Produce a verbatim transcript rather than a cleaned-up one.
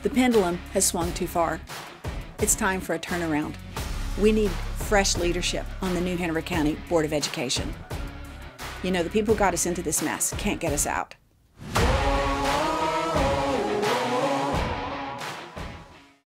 The pendulum has swung too far. It's time for a turnaround. We need fresh leadership on the New Hanover County Board of Education. You know, the people who got us into this mess can't get us out.